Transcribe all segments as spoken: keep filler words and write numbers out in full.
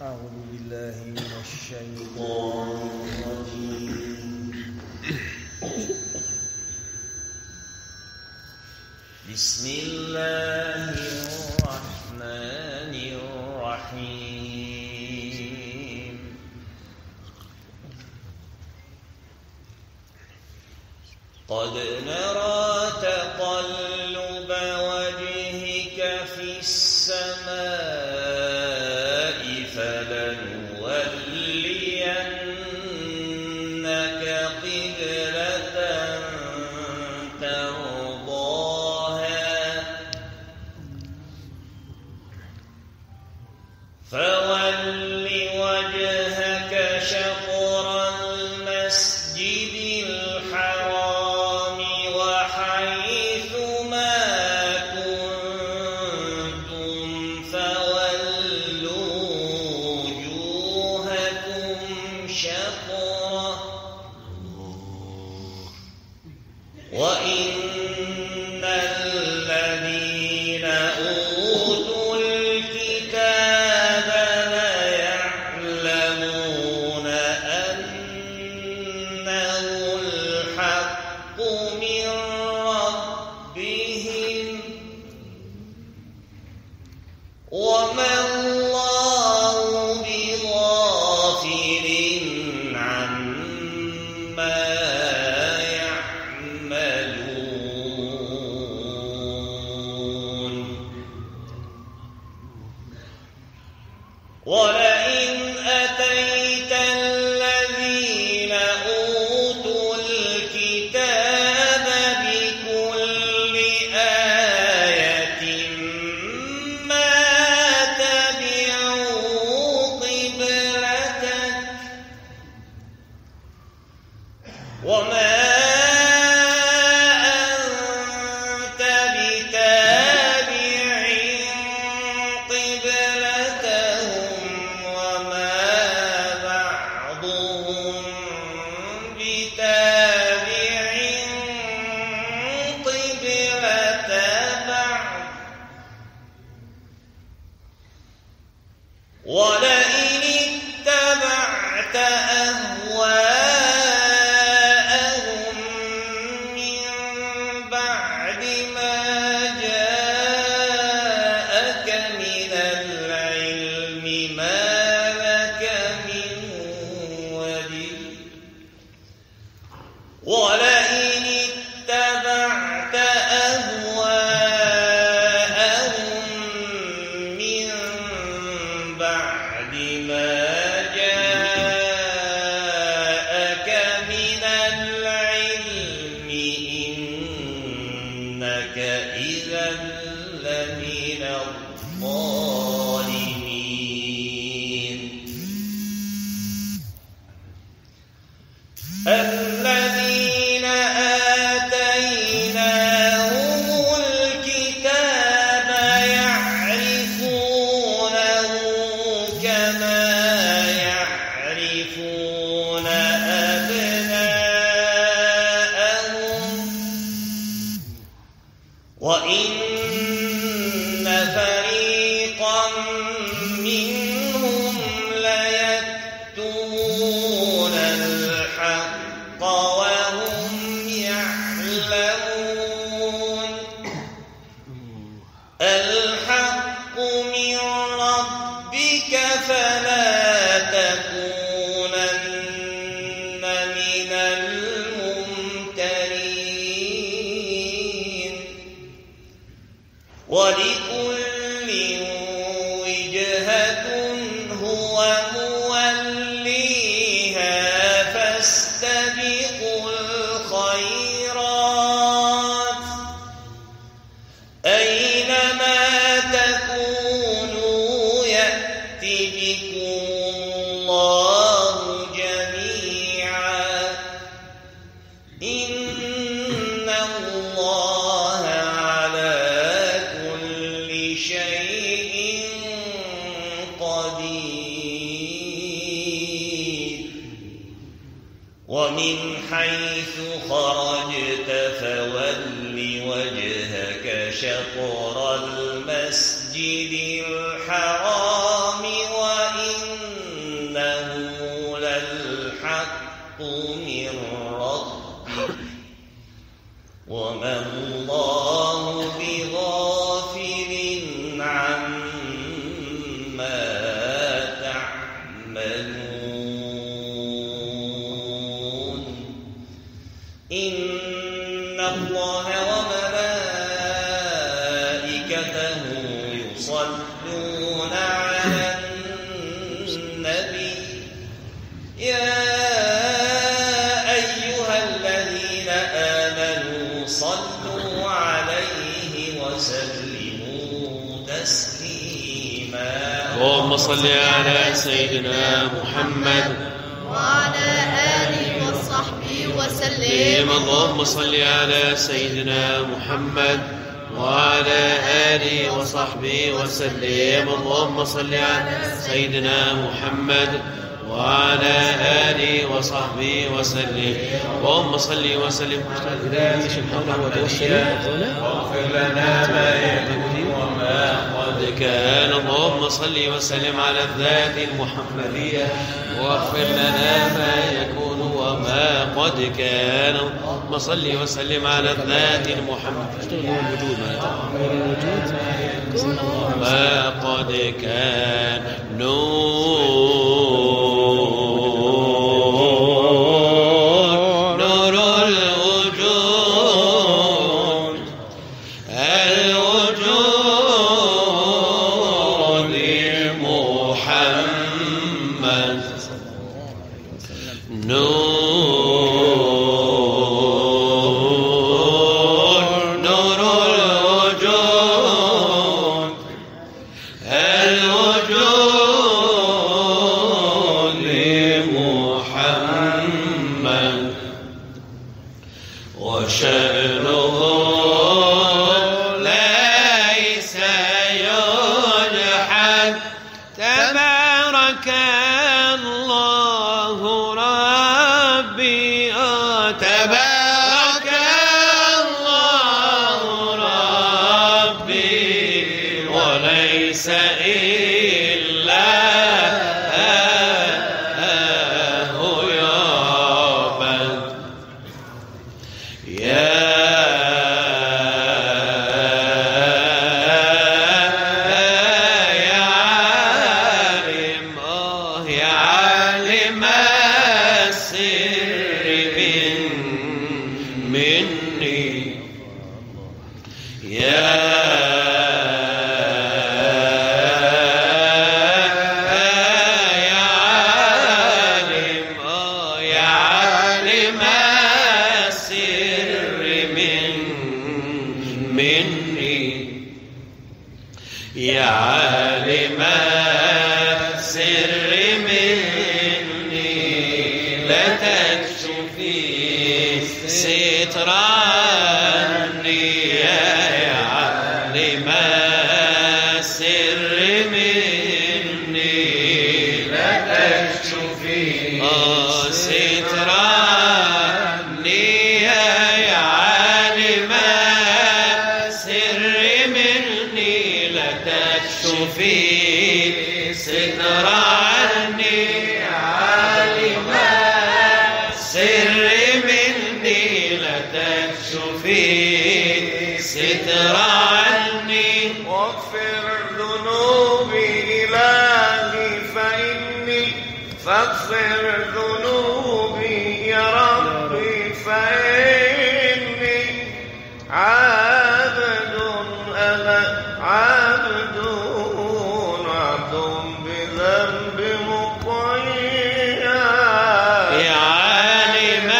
أعوذ بالله من الشيطان الرجيم. بسم الله الرحمن الرحيم. قد نرى تقلب وجهك في السماء فلنولينك قبلة ترضاها فول وجهك شطر المسجد الحرام وحيث ما كنتم فولوا وجوهكم شطره وإن الذين أوتوا الكتاب ليعلمون أنه الحق من ربهم وما الله بغافل عما يعملون. ولئن أتيت الذين أوتوا الكتاب بكل آية ما تبعوا قبلتك وما أنت بتابع قبلتهم وما بعضهم بتابع قبلة بعض. ولئن اتبعت أهواءهم من بعد ما جاءك من العلم ما لك من ولي ولئن اتبعت أهواءهم من بعد ما جاءك من العلم إنك إذا لمن الظالمين. الذين آتيناهم الكتاب يعرفونه كما يعرفون أبناءهم وإن فريقا منهم ليكتمون الحق وهم يعلمون. الحق من ربك فلا تكونن من الممترين. ولكل وجهة هو موليها فاستبقوا الخيرات أينما تكونوا يأت بكم الله جميعا إن الله على كل شيء قدير. ومن حيث خرجت فول وجهك شطر المسجد الحرام وإن يصلون على النبي يا أيها الذين آمنوا صلوا عليه وسلموا تسليما. اللهم صل على سيدنا محمد وعلى آله وصحبه وسلم. اللهم صل على سيدنا محمد وعلى آله وصحبه وسلم. اللهم صل على سيدنا محمد وعلى آله وصحبه وسلم. اللهم صل وسلم واغفر لنا ما يكون وما قد كان. اللهم صل وسلم على الذات المحمدية واغفر لنا ما يكون وما قد كان. اللهم صل وسلم على الذات المحمدية ما قد كان. نور نور الوجود الوجود محمد. نور نور الوجود الوجود محمد. وشأنه ليس يجحد تبارك الله ربي تبارك الله ربي وليس إلا هو يعبد. يا يا عالم آه يا عالم السر من مني. يا يا عالم آه يا عالم السر من مني. يا عالم السر مني لا تكشفي ستر عني. يا عالم السر مني لا تكشفي ستر عني. يا عالم السر مني لا تكشفي ستر عني. عالم السر مني لا تكشفي ستر عني. واغفر ذنوبي إلهي فإني فاغفر ذنوبي يا ربي فإني عبد أنا عبد عبد بذنب مقيد. يا عالم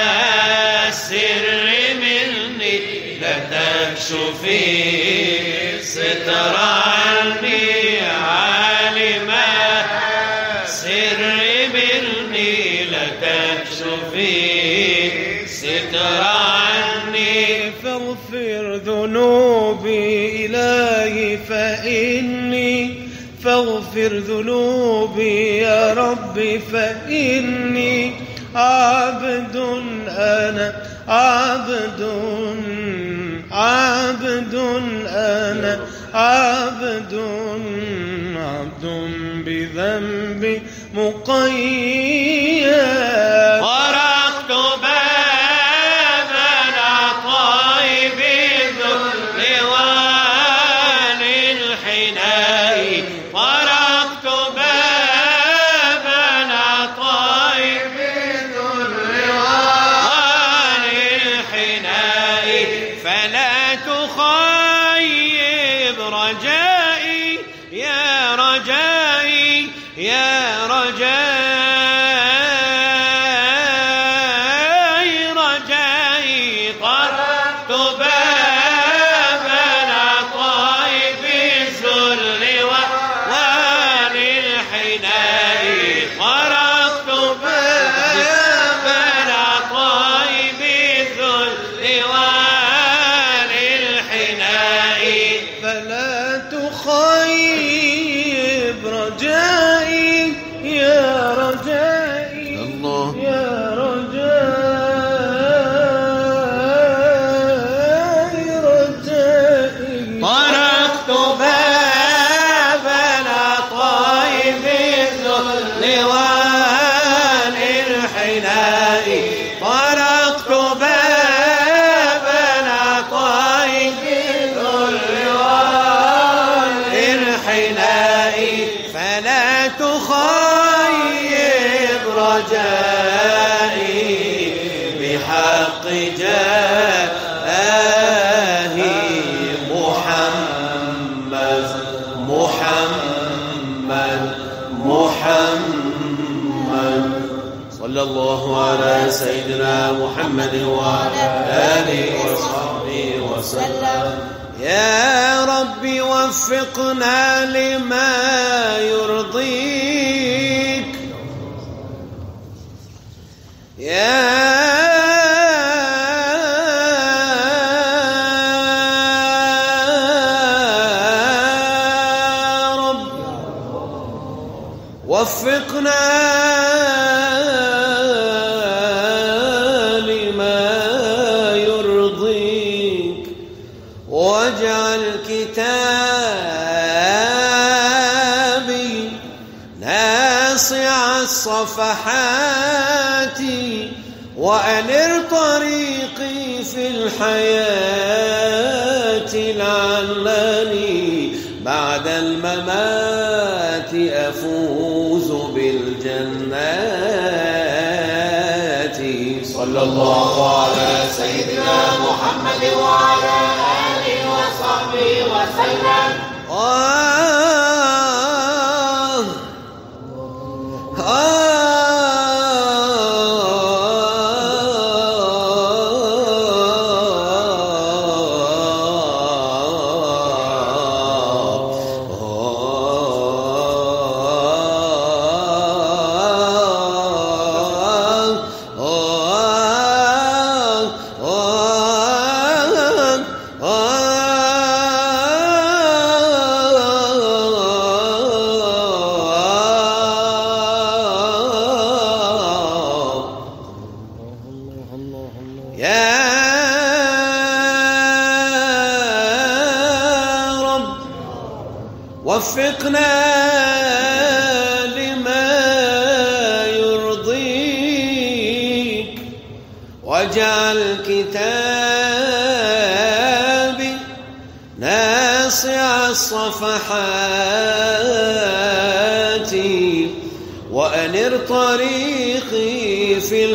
السر مني لا تكشفي ستر عني. عالم السر مني لا تكشفي ستر عني. فاغفر ذنوبي إلهي فإني فاغفر ذنوبي يا ربي فإني عبد أنا عبد عبد أنا عبد عبد بذنبي مقيد. طرقت باب العطايب الذل والانحناء. طرقت باب العطايب الذل والانحناء. فلا تخيب رجائي صلى الله على سيدنا محمد وعلى آله وصحبه وسلم. يا رب وفقنا لما يرضيك يا رب وفقنا واجعل كتابي ناصع الصفحات وأنر طريقي في الحياة لعلني بعد الممات أفوز بالجنات. صلى الله على سيدنا محمد وعلى وسلم. آه آه وفقنا لما يرضيك واجعل كتابي ناصع الصفحات وأنر طريقي في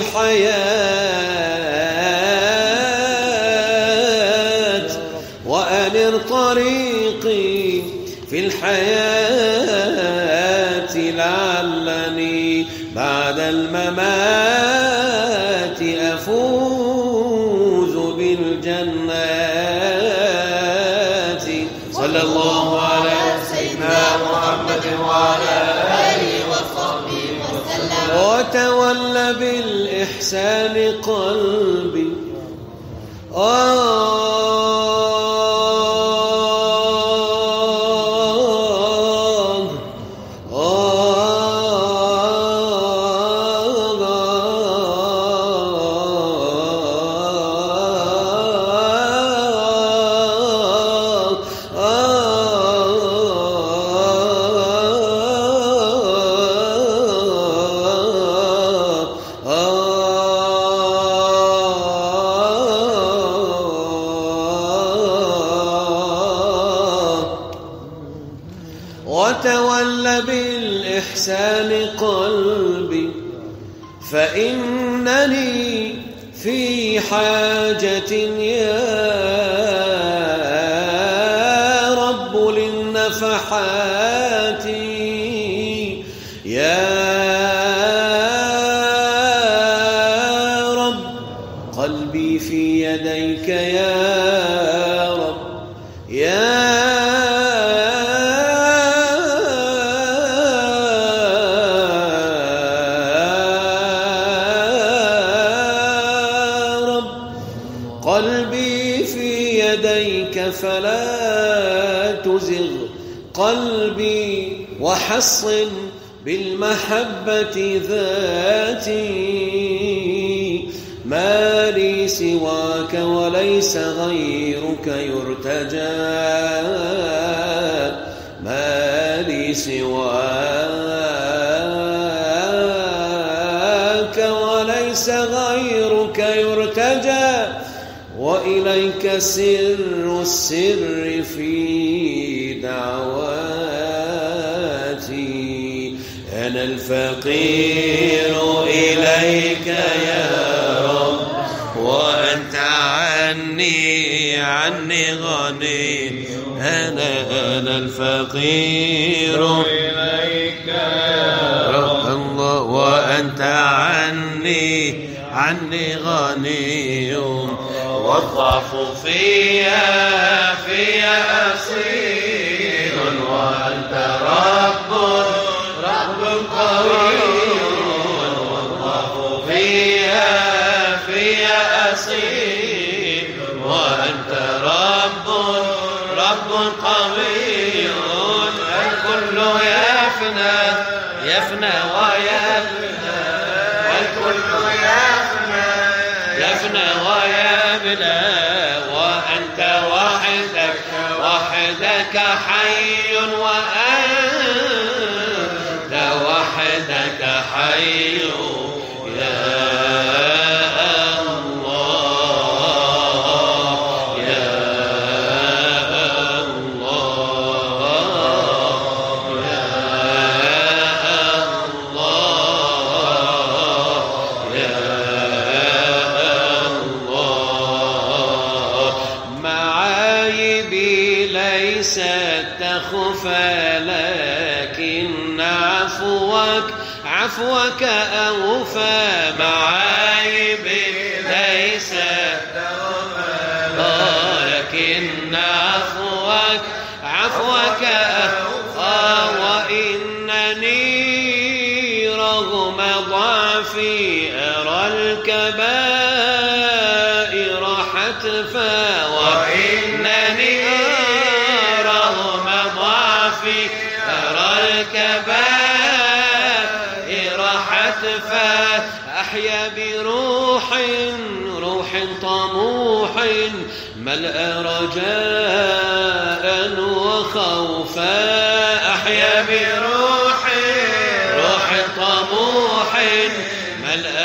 الحياة وأنر طريقي في الحياة لعلني بعد الممات أفوز بالجنات. صلى الله على سيدنا محمد وعلى آله وصحبه وسلم. وتولى بالإحسان قلبي آه وتولى بالإحسان قلبي فإنني في حاجة يا رب للنفحات يا رب قلبي في يديك يا رب يا قلبي في يديك فلا تزغ قلبي وحصن بالمحبة ذاتي ما لي سواك وليس غيرك يرتجى ما لي سواك وليس غيرك يرتجى وإليك سر السر في دعواتي أنا الفقير إليك يا رب وأنت عني عني غني أنا أنا الفقير إليك يا رب الله وأنت عني عني غني والضعف فيها فيها أصيل وأنت رب رب قوي والضعف فيها فيها أصيل وأنت رب رب قوي الكل يفنى يفنى ويبلى الكل يفنى يفنى ويبلى وأنت وحدك وحدك حي وأنت وحدك حي يا لكن عفوك عفوك أوفى معايبي ليس لكن عفوك عفوك أوفى وإنني رغم ضعفي أرى الكبائر حتفا وإنني أرى الكبائر حتفا أحيا بروح روح طموح ملأ رجاء وخوفا أحيا بروح روح طموح ملأ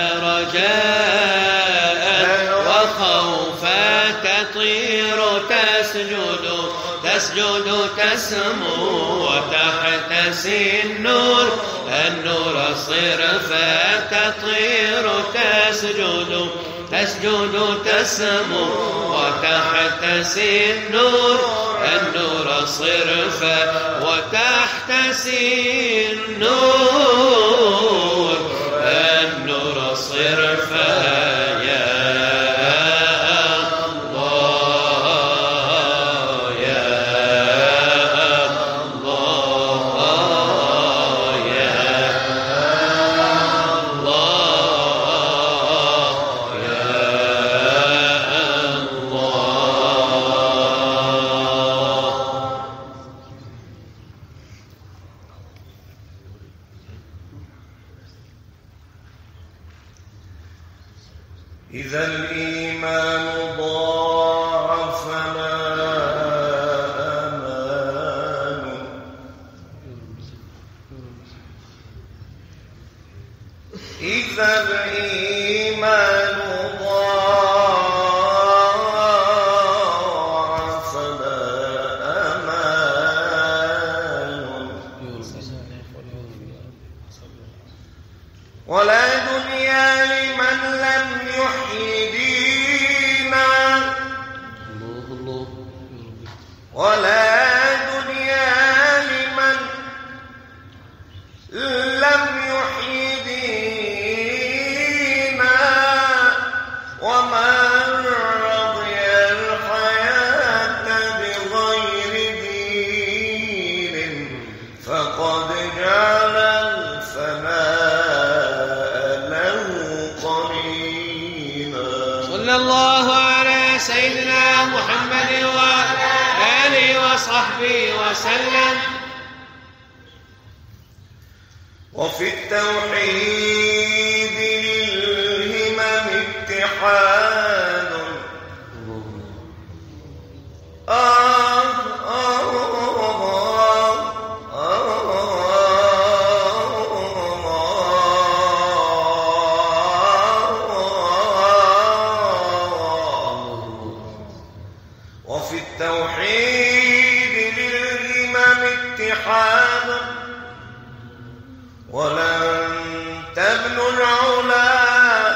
رجاء وخوفا تطير تسجد تسجد تسمو وتحتسي النور النور صرفا تطير تسجد تسجد تسمو وتحتسي النور النور صرفا وتحتسي النور النور صرفا يا إذا الإيمان ضاع فلا أمان إذا الإيمان ضاع فلا أمان ولا دنيا لمن لم يحيي دينا ولا دنيا لمن لم يحيي دينا ومن رضي الحياة بغير دين فقد جعل الفناء له قرينا. صلى الله على سيدنا محمد وعلى آله وصحبه وسلم. وفي التوحيد للهمم اتحاد آه آه وفي التوحيد للهمم اتحاد ولن تبنوا العلا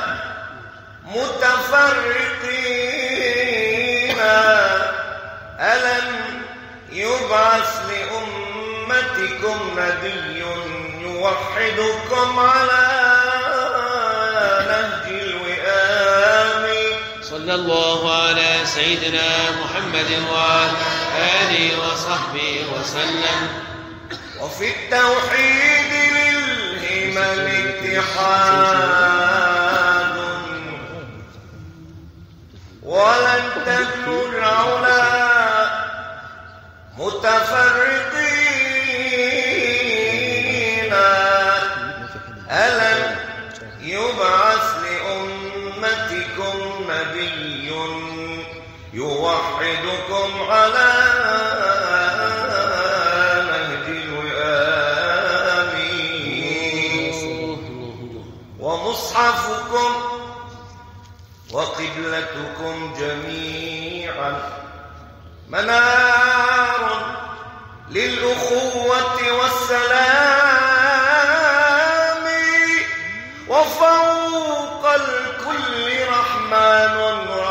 متفرقين ألم يبعث لأمتكم نبي يوحدكم على نهج الوئام صلى الله على سيدنا محمد وعلى آله وصحبه وسلم. وفي التوحيد للهمم اتحاد ولن تبلو العلا متفرقين. ألم يبعث لأمتكم نبي يوحدكم على نهج الآمين ومصحفكم وقبلتكم جميعا منار للأخوة والسلام وفوق الكل رحمن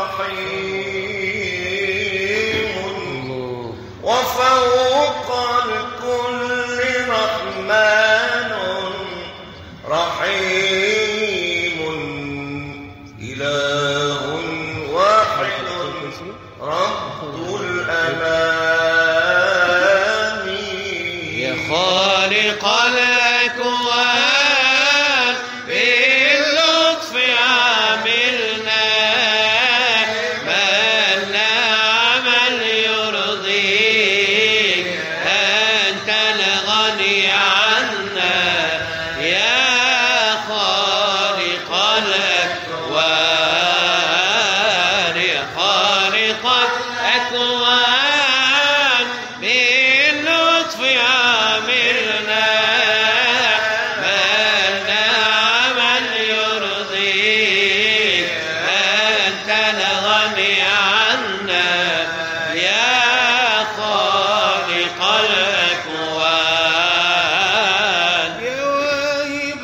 رحيم وفوق الكل رحمن رحيم إله واحد رب الأنام يا خالق الأكوان باللطف عاملنا ما لنا عمل يرضيك أنت الغني عنا يا خالق الأكوان يا خالق الأكوان باللطف عاملنا ما لنا عمل يرضيك أنت الغني عنا يا خالق الأكوان. يا واهب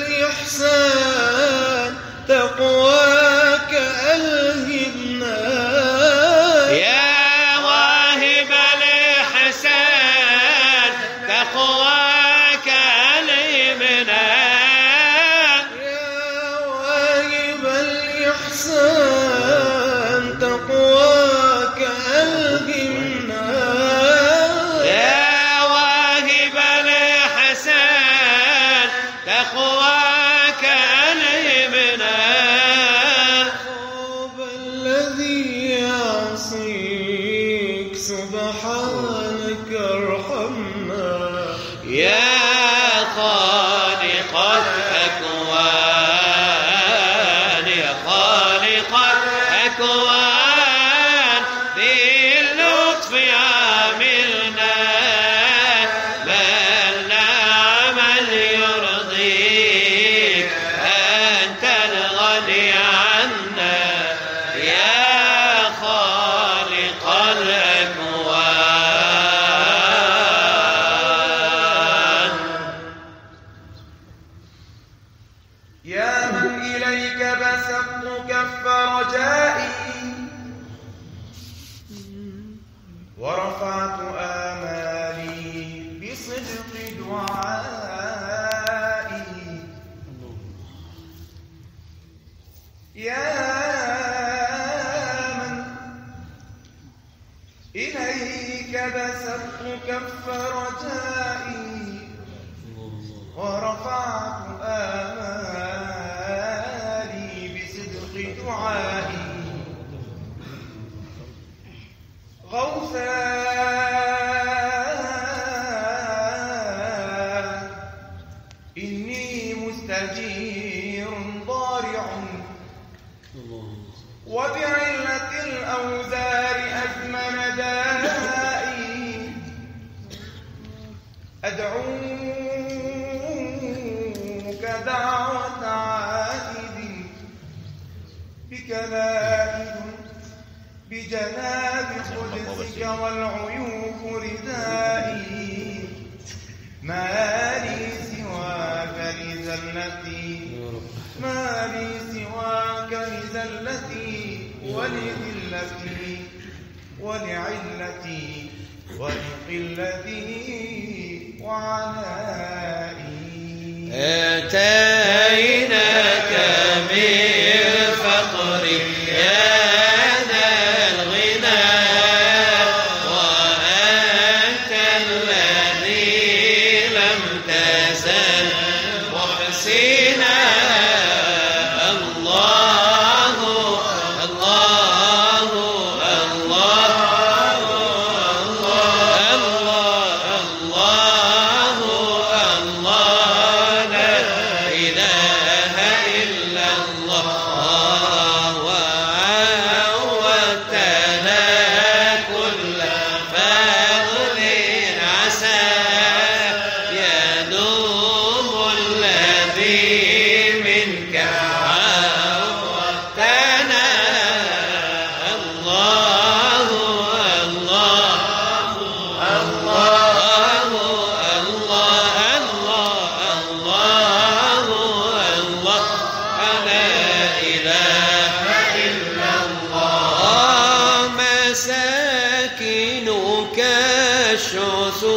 الإحسان تقواك ألهمنا يا واهب الإحسان تقواك ألهمنا يا واهب الإحسان تقواك ألهمنا يا واهب الإحسان تقواك ألهمنا طاب الذي يعصيك سبحانك ارحمنا يا خالق الأكوان يا خالق الأكوان باللطف عاملنا ما لنا عمل يرضيك أنت الغني عنا يا خالق الأكوان. يا من إليك بسطت كف رجائي ورفعت آمالي بصدق دعائي يا من إليك بسطت كف رجائي ورفعت آمالي بصدق دعائي غوثا إني مستجير ضارع وبعلة الأوزار أزمن دائي أدعوك دعوة عائد بك لائد بجناب قدسك والعيوب ردائي ما لي سواك لزلتي ما لي سواك لزلتي ولذلتي ولعلتي ولقلتي وعنائي أتيناك من فقر يا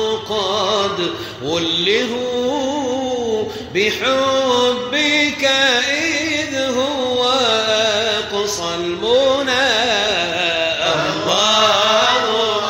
قد ولهوا بحبك إذ هو أقصى المنى. الله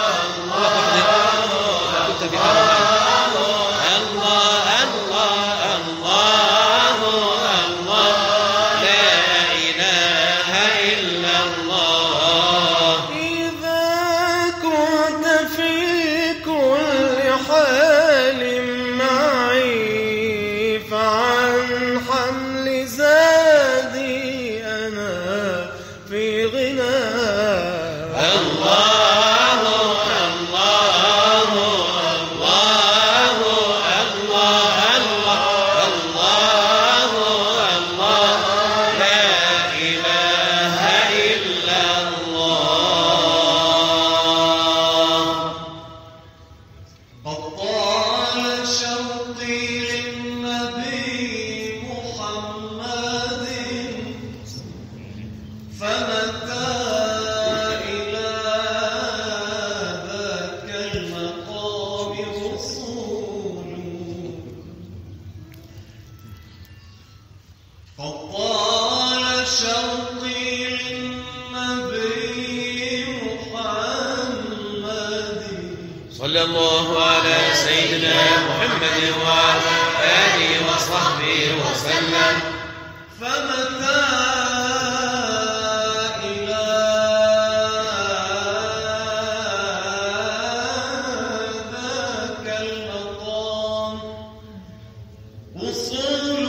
صلى الله على سيدنا محمد وعلى آله وصحبه وسلم. فمتى إلى ذاك المقام وصول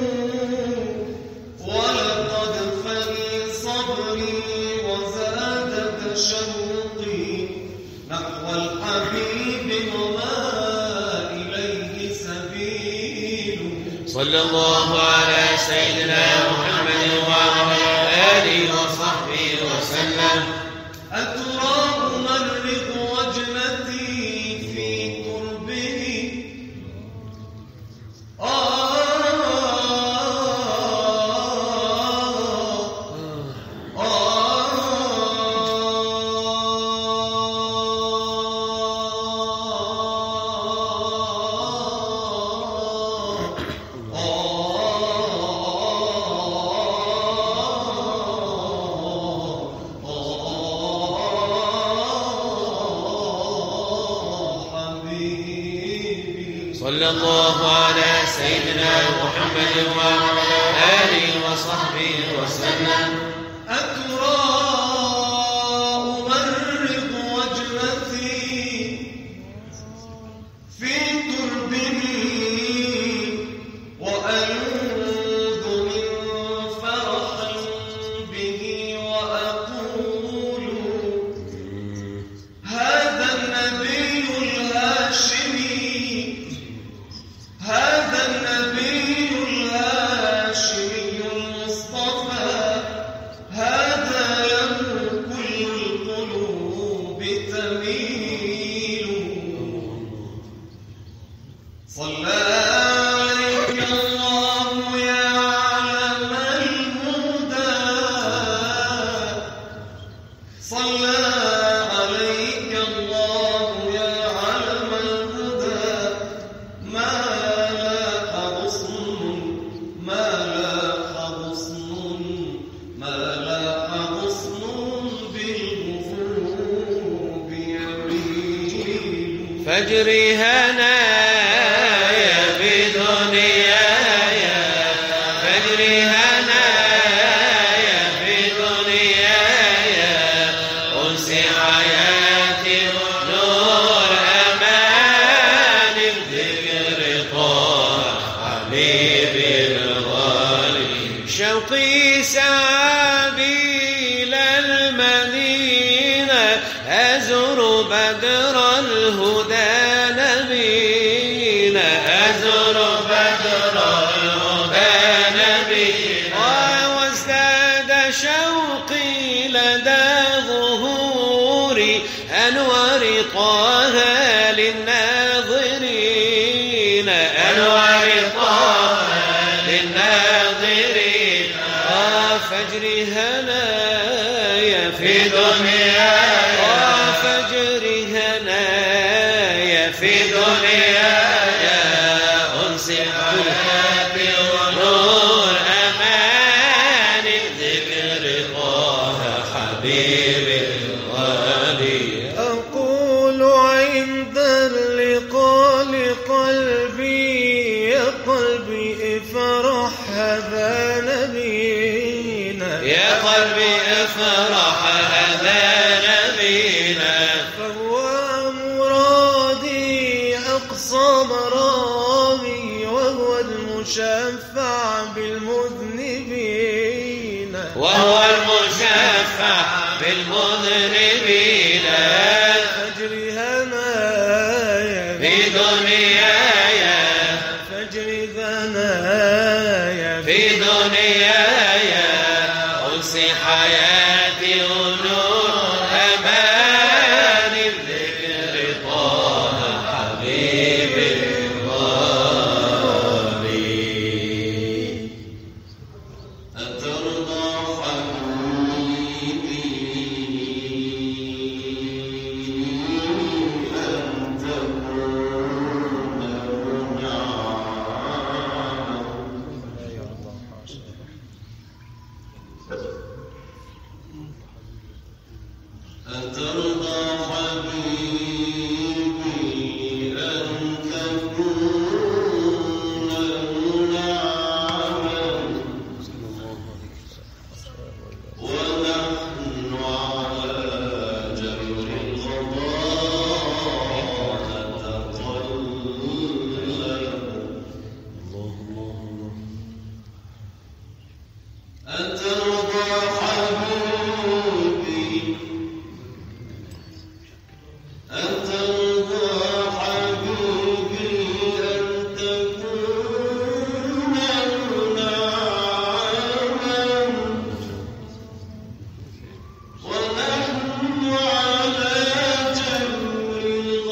ولقد فني صبري وزادك شوقي نحو الحبيب وما إليه سبيل. صلى الله على سيدنا محمد وعلى آله وصحبه وسلم. أترى أمرق وجنتي في قربه آه صلى الله على سيدنا محمد وعلى آله وصحبه وسلم. أترى أمرق وجنتي في تربه وألوذ من فرح به وأقول هذا النبي الهاشمي هذا النبي الهاشمي المصطفى هذا له كل القلوب تميل. صلى عليك الله يا علم الهدى صلى عليك الله يا علم الهدى ما لاح غصن ما لاح غصن ما لاح غصن بالغفور يميل. فاجري هنايا بدنياي فاجري هنايا بدنياي أنسي حياتي نور أمان الذكر طه حبيبي الغالي. شوقي سبيل المدينة أزور بدر الهدى نبي دنياي أنس حياتي ونور أماني ذكر طه حبيبي الغالي. أقول عند اللقاء لقلبي يا قلبي افرح هذا نبينا يا قلبي افرح هذا نبينا فهو مرادي أقصى مرامي وهو المشفع بالمذنبين وهو المشفع بالمذنبين فاجري هنايا في دنياي فاجري ثنايا في دنياي أنس حياتي ونور أماني ذكر طه حبيبي الغالي. أترضى حبيبي أن تكون أترضى حبيبي أن تكون منعما ونحن على جبر القضاء نتقلب. أترضى حبيبي أترضى حبيبي أن تكون منعما ونحن على جبر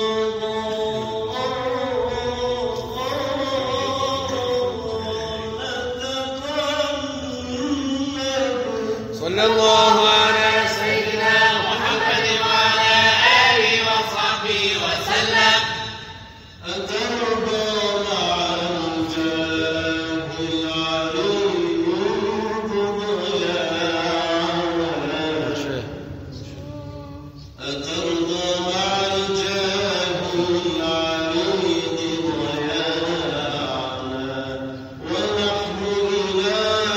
الغضاء نتقلب. صلى الله على سيدنا محمد وعلى آله وصحبه وسلم. أترضى مع الجاه العلي ضياعا أترضى مع الجاه العلي ضياعا ونحن إلى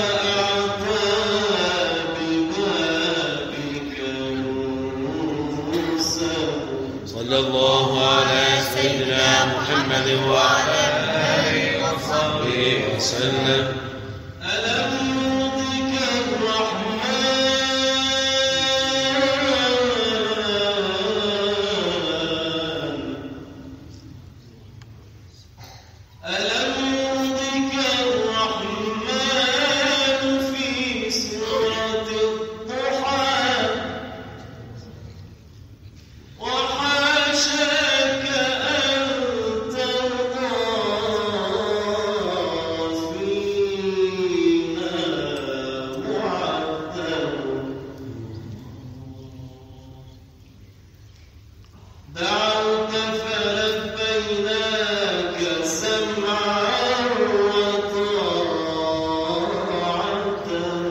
أعتاب بابك نوصل. صلى الله على سيدنا محمد وعلى آله وصحبه وسلم. ألم يرضك الرحمن ألم يرضك الرحمن في سورة الضحى وحاشاك أن ترضى فينا معتر. دعوت فلبيناك سمعا وطاعة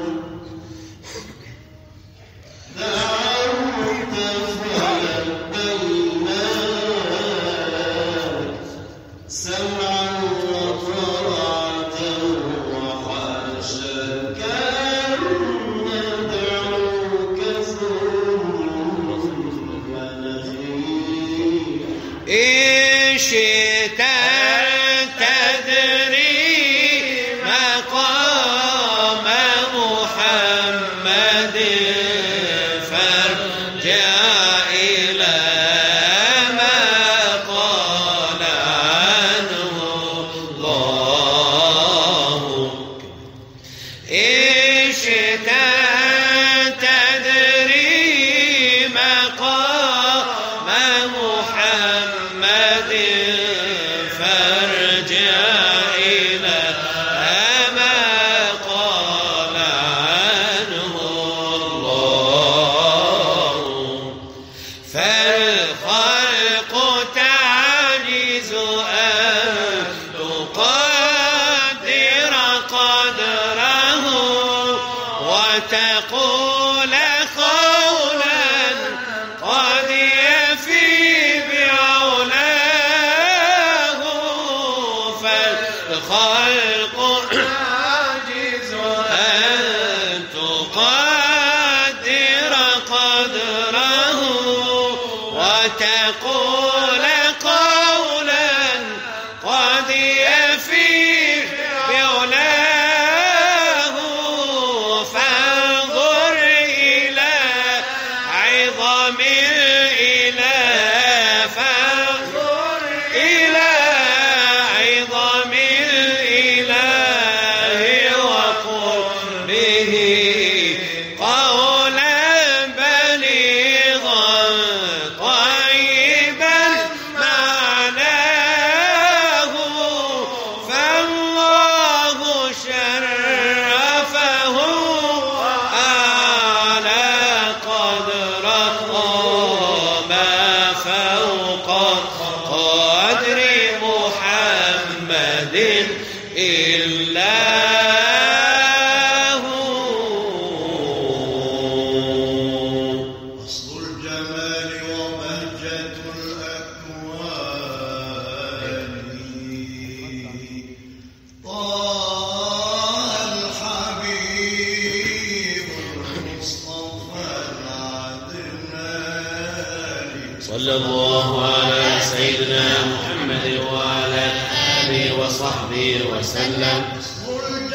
دعوت فلبيناك سمعا وطاعة وحاشاك أن ندعوك ثم نخيب. إن شئت أن تدري مقام محمد فارجع إلى ما قال عنه الله. إن شئت أن تدري مقام محمد خلق عاجز أن تقدر قدره وتقول قولا قد يفي بعلاه فانظر إلى عظم الإله فانظر إلى عظم الإله وقل به قولا بليغا طيبا معناه فالله شرفه أعلى قدره ما فوق قدر محمد إلا أصل الجمال وبهجة الأكوان طه الحبيب المصطفى العدنان صلى الله على سيدنا محمد وعلى آله وصحبه وسلم. أصل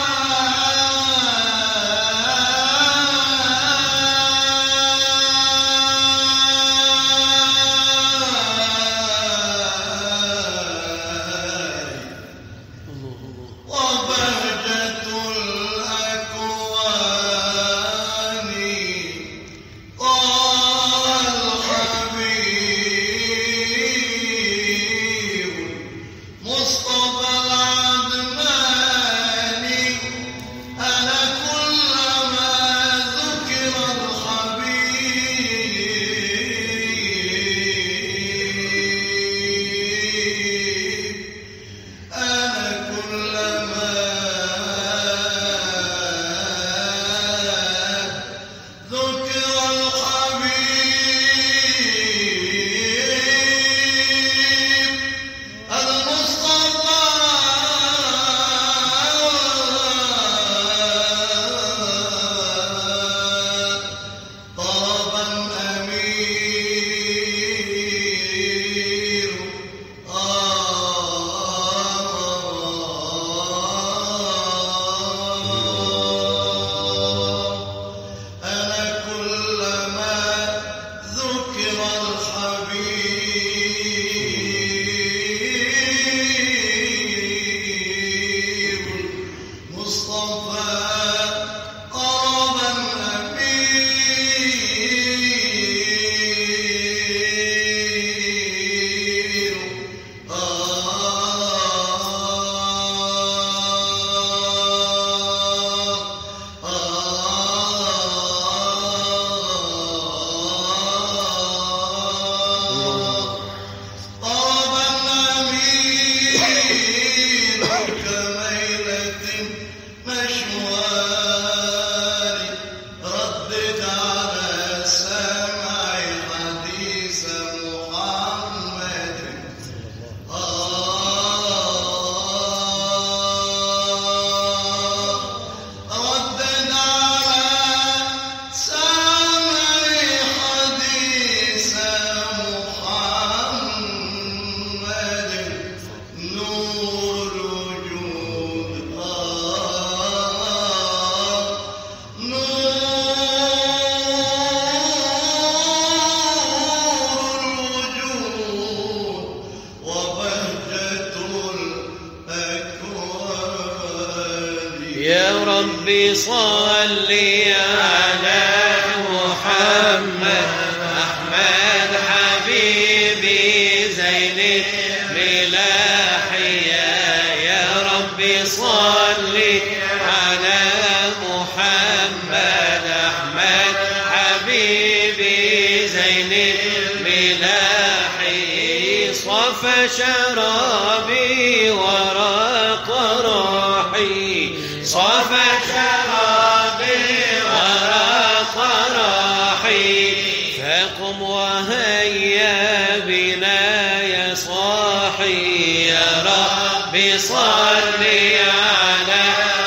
الجمال وبهجة الأكوان طه الحبيب مصطفى العدناني أنا كلما ذكر الحبيب أنا كلما ذكر الحبيب المصطفى طربا أمير أنا كلما ذكر الحبيب مصطفى طربا أمير طربا أمير كميلة مشوار ردد على سمع حديث محمد ردد على سمع حديث محمد نور وجود نور الوجود وبهجة الأكوان يا ربي صل على محمد أحمد حبيبي زين الملاحية يا ربي صل على محمد أحمد حبيبي زين الملاحي صفى شرابي وراق راحي صفى شرابي وراق راحي فقم وهيا بنا يا صاحي يا رب ربي صل على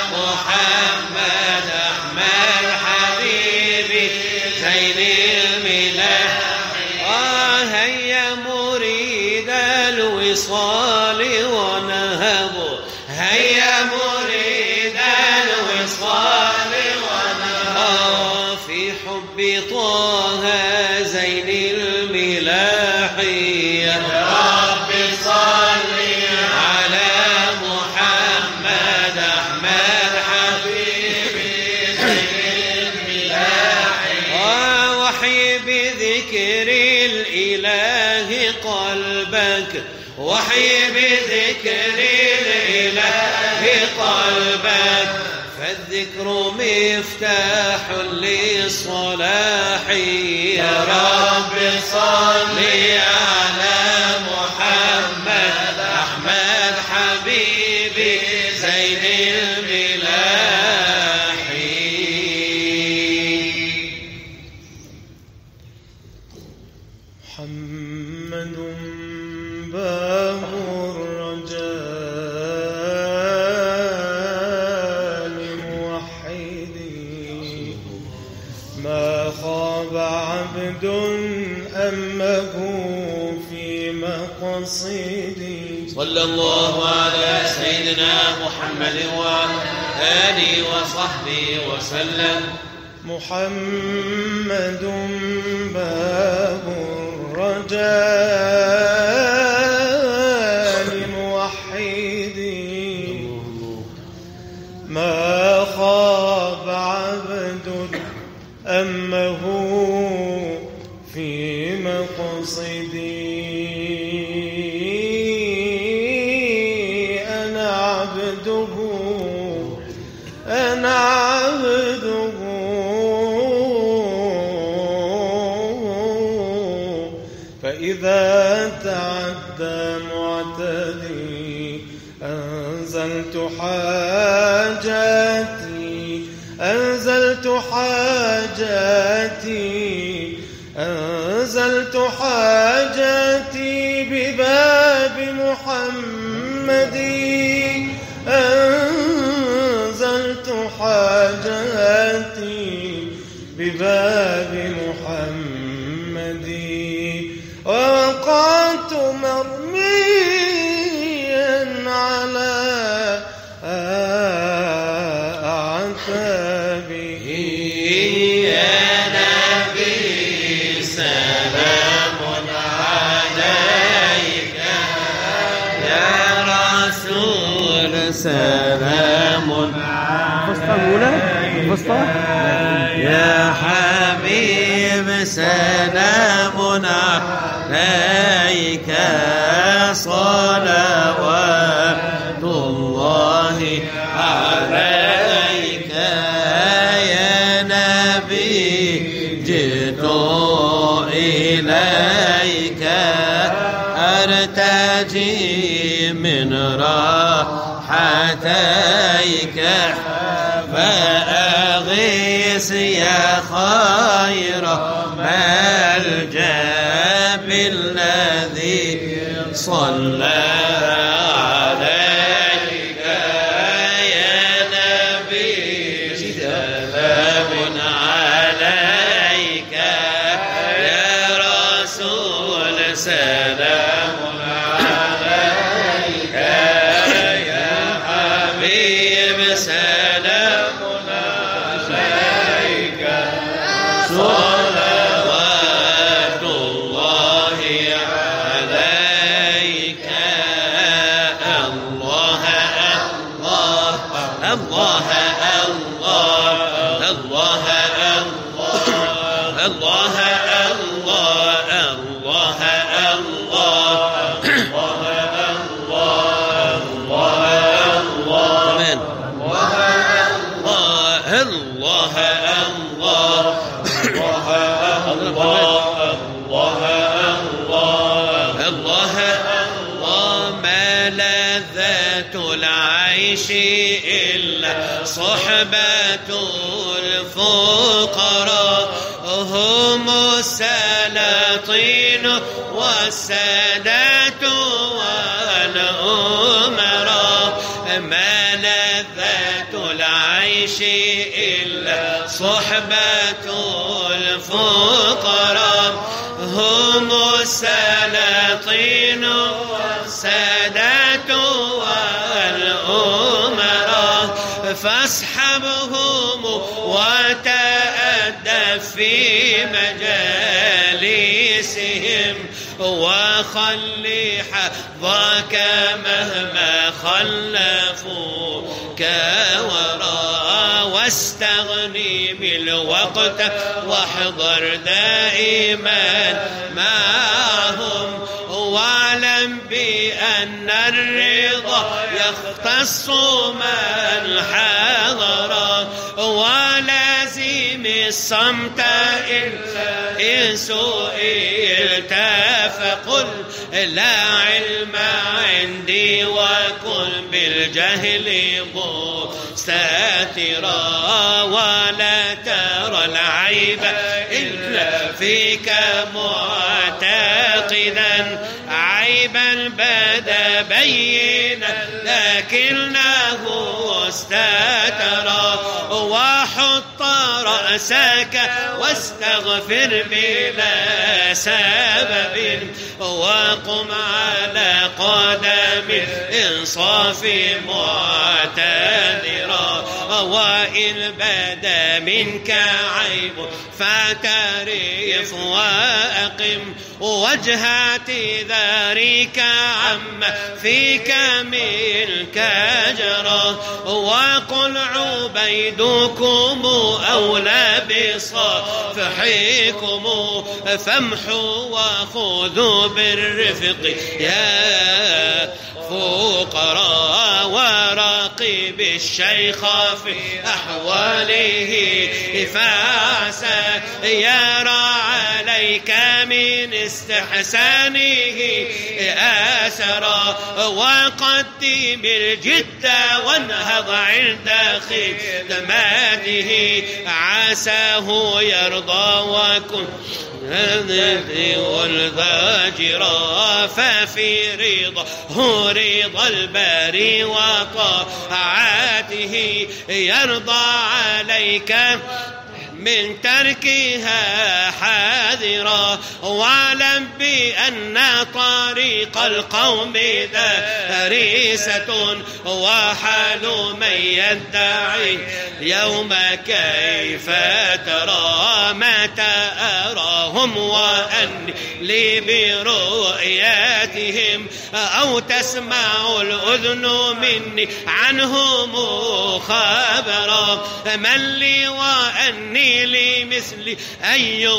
محمد أحمد حبيبي زين الملاح آه هيا مريد الوصال ونهب هيا مريد الوصال ونهب في حب طه زين الملاح يا رب صل على محمد أحمد حبيبي زين الملاح وحي بذكر الإله قلبك وحي بذكر الإله قلبك فالذكر مفتاح للصلاح يا رب صل على محمد أحمد حبيبي زين الملاح محمد باب الرجاء للموحدين ما خاب عبد أمه في مقصدي صلى الله على سيدنا محمد وعلى آله وصحبه وسلم محمد باب الرجاء للموحدين ما خاب عبد أمه في مقصدي أنا عبده أنا عبده فإذا تعدى معتدي أنزلت حاجاتي أنزلت حاجاتي أنزلت حاجاتي بباب محمد أنزلت حاجاتي بباب محمد ووقعت مرميا على أعتابه يا نبي سلام عليك يا رسول سلام عليك يا حبيب سلام عليك صلوات الله عليك يا نبي جئت إليك أرتجي من راحتيك فأغيث يا خير ملجأ بالذي صلى عليك يا نبي سلام عليك يا رسول سلام عليك يا حبيب سلام عليك صلوات الله عليك الله الله الله الله الله الله العيش إلا صحبة الفقراء هم السلاطين والسادات والأمراء العيش إلا صحبة الفقراء هم السلاطين والسادات والأمراء فاصحبهم وتأدب في مجالسهم وخلي حظك مهما خلفوك وراء واستغني بالوقت واحضر دائما معهم واعلم بأن الرضا يختص من حضر ولازم الصمت إن سئلت فقل لا علم عندي وكن بالجهل مستترا ولا ترى العيب إلا فيك معتقدا عيبا بدا بينا لكنه استترا وحط رأسك واستغفر بلا سبب وقم على قدم الإنصاف معتذرا وإن بدا منك عيب فاعترف وأقم وجهة ذريك عما فيك منك جرى وقل عبيدكم أولى بصفحكم فامحوا وخذوا بالرفق يا فقراء وراقب الشيخ في أحواله فعسى يرى عليك من استحسانه آثرا وقدم الجد وانهض عند خدماته عساه يرضى وكن والذاجرا ففي رضاه رضا الباري وطاعته يرضى عليك من تركها حاذرا واعلم بأن طريق القوم دارسة وحال من يدعي يوم كيف ترى متى أراهم وأني لي برؤياتهم أو تسمع الأذن مني عنهم خبرا من لي وأني لي مثل أن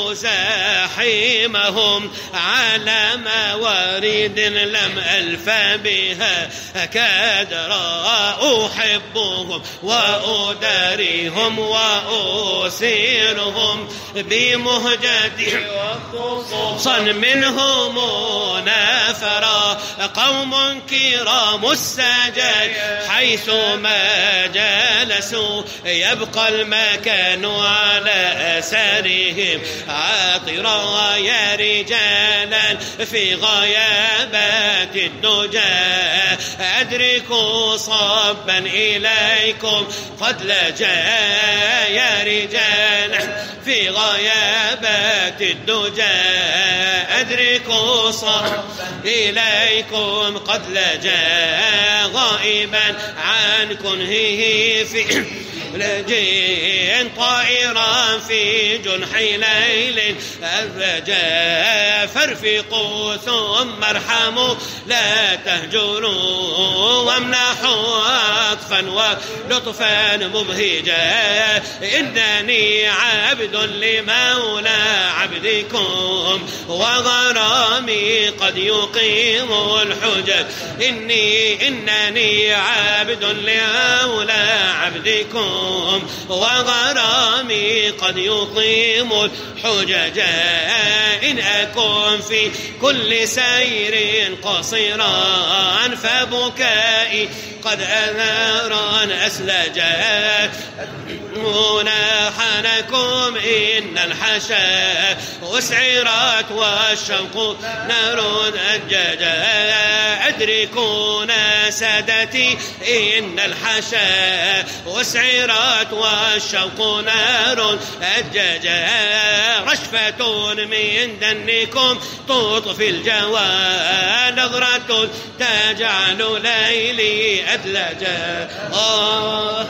يزاحمهم على موارد لم ألف بها كدرا أحبهم وأداريهم وأسيرهم بمهجتي وخصوصا منهم نفرا قوم كرام السجاد حيث ما جلسوا يبقى المكان على أثرهم عاطرا يا رجالا في غيابات الدجى أدركوا صبا إليكم قد لجا يا رجالا في غيابات الدجى أدركوا صبا إليكم قد لجا غائبا عن كنهه في لجين طائرا في جنح ليل الرجاء فارفقوا ثم ارحموا لا تهجروا وامنحوا عطفا ولطفا مبهجا إنني عبد لمولى عبدكم وغرامي قد يقيم الحجج إني إنني عبد لمولى عبدكم وغرامي قد يقيم الحجج إن أكن في كل سير قصيرا فبكائي قد أنار أسلجت هنا حنكم إن الحشا أسعرت والشوق نار أججا أدركون سادتي إن الحشا أسعرت والشوق نار أججا رشفة من دنكم تطفي الجوى نظرة تجعل ليلي أدلجا آه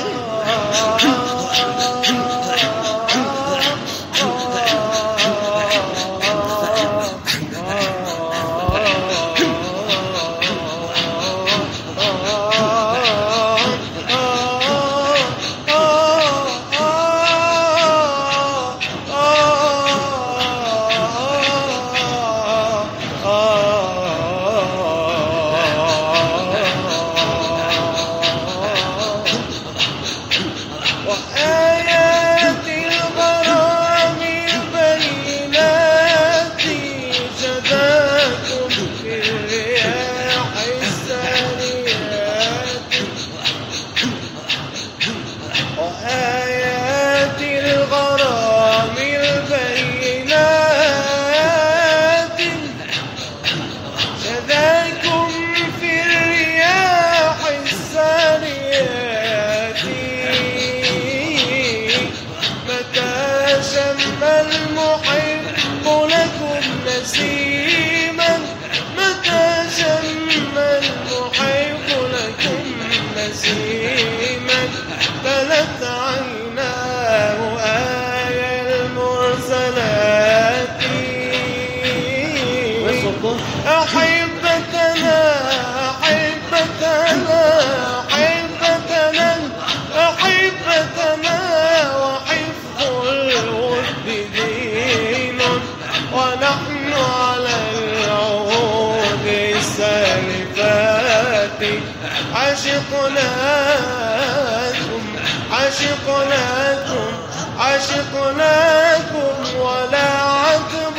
عشقناكم عشقناكم عشقناكم ولا عتب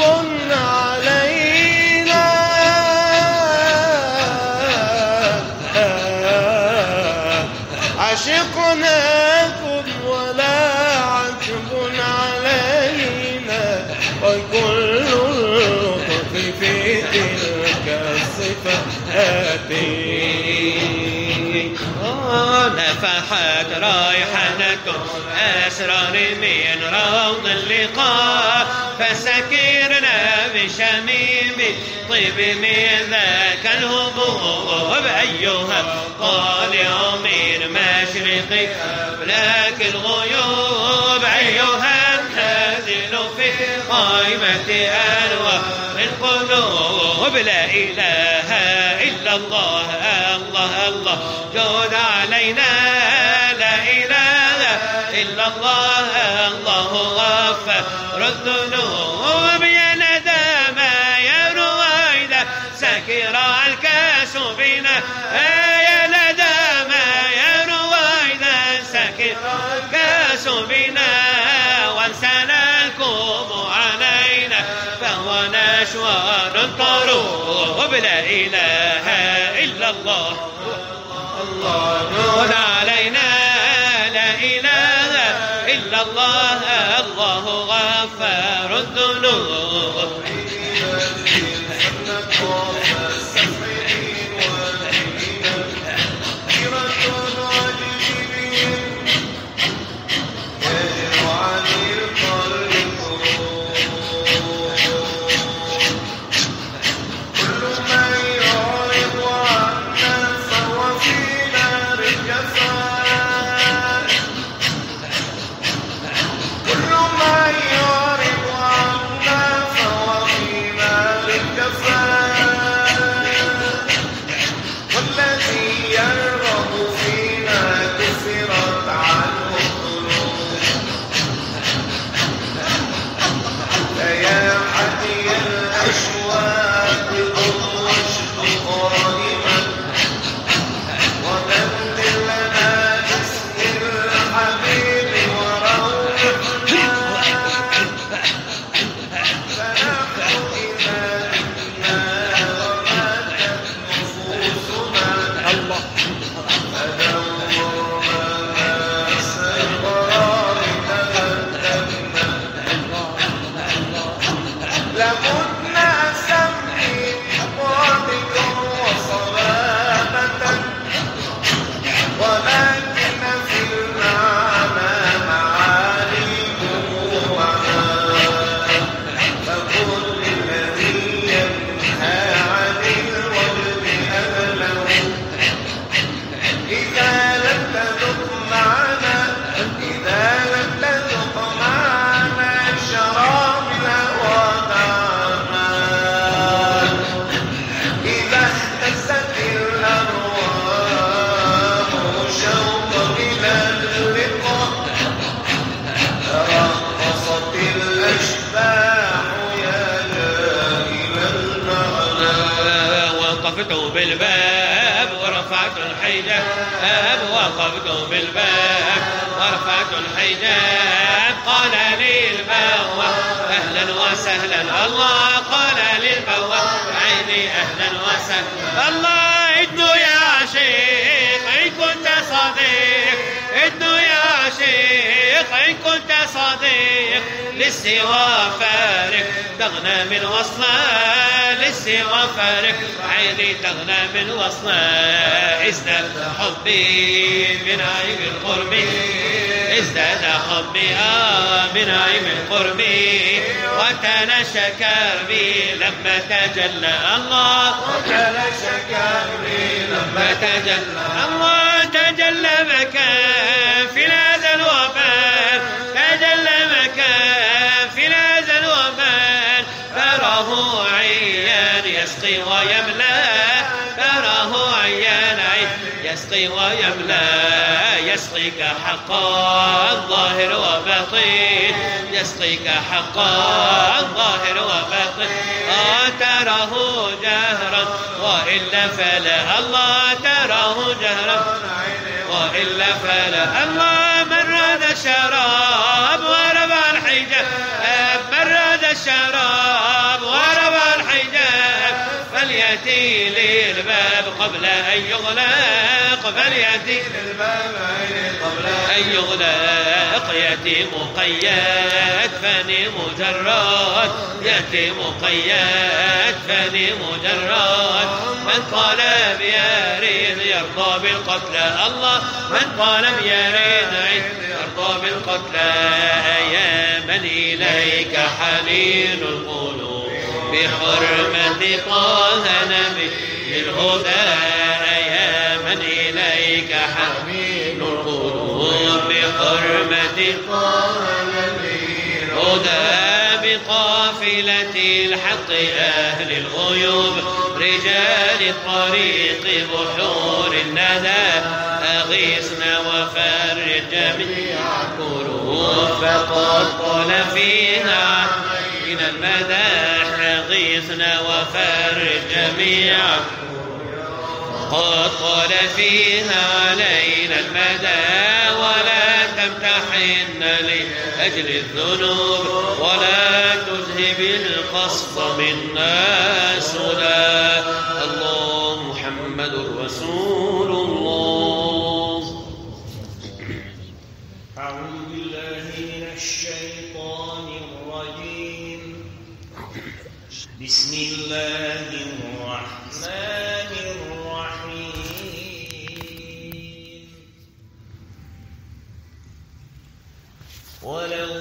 علينا عشقناكم ولا عتب علينا وكل اللطف في تلك الصفات نفحت رائحتكم أسرار من روض اللقاء فسكرنا بشميم طيب من ذاك الهبوب أيها طالع من مشرق أفلاك الغيوب أيها النازل في قائمة أنوار القلوب لا إله إلا الله الله الله جود علينا لا إله إلا الله الله غفر الذنوب يا ندم يا رويدا سكر الكاس بنا يا ندم يا رويدا سكر الكاس بنا وانسانا الكوب علينا فهو نشوار الطروب لا إله إلا الله الله علينا لا إله إلا الله الله غفار الذنوب كل من يعرض عنا فهو بالباب ورفعت الحجاب وقفت بالباب ورفعت الحجاب قال لي البواب أهلا وسهلا الله قال لي البواب عيني أهلا وسهلا الله ادنوا يا شيخ إن كنت صديق ادنوا يا شيخ إن كنت صديق للسوى فارق تغنى من وصله للسوى فارق عيني تغنى من وصله ازداد حبي بنعيم القرب ازداد حبي آه بنعيم القرب وتنشى كربي لما تجلى الله وتنشى كربي لما تجلى الله تجلى مكان في هذا الوبال تجلى مكان في هذا الوبال تراه عيان يسقي ويملى تراه عيان يسقي ويملى يسقيك حقا ظاهر وباطن يسقيك حقا ظاهر وباطن آه تراه جهرا وإلا فلا الله تراه جهرا وإلا فلا الله من راد الشراب ورفع الحجاب من راد الشراب ورفع الحجاب فليأتي للباب قبل أن يغلق فليأتي للباب قبل أن يغلق يأتي مقيد فاني مجرد يأتي مقيد فاني مجرد من قال بيارين يرضى بالقتلى الله من قال بيارين يرضى بالقتلى يا من إليك حنين القلوب بحرمة طه نبي الهدى يا من إليك حنين القلوب بحرمة طه نبي الهدى بقافلة الحق أهل الغيوب رجال الطريق بحور الندى أغيثنا وفرج جميع الكروب فقد طال فيها من المداح أغيثنا وفرج جميع قد طال فيها علينا المدى ولا تمتحن لأجل الذنوب ولا تذهب القصد منا سدى الله محمد رسول الله. أعوذ بالله من الشيطان الرجيم بسم الله الرحمن الرحيم ولو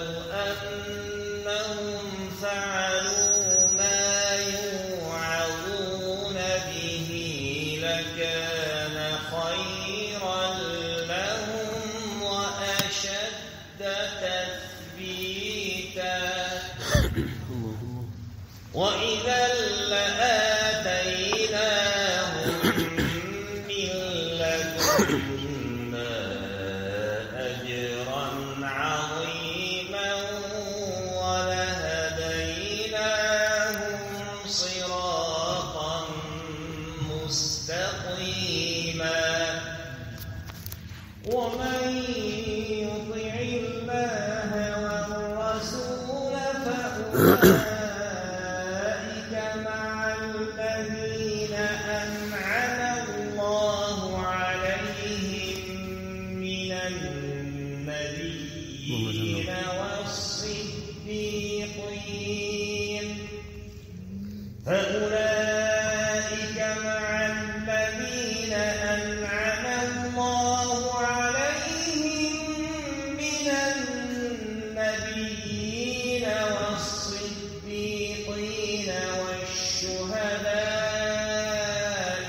أنهم فعلوا ما يوعظون به لكان خيرا لهم وأشد تثبيتا وإذا لآتيناهم من لدنا أجرا عظيما ولهديناهم صراطا مستقيما ومن يطع الله والرسول فأولئك فأولئك مع الذين أنعم الله عليهم من النبيين والصديقين والشهداء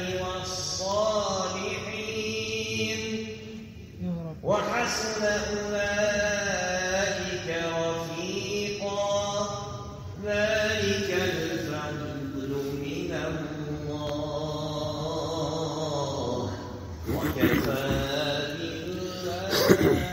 والصالحين وحسن أولئك رفيقا ذلك الفضل من الله وكفى بالله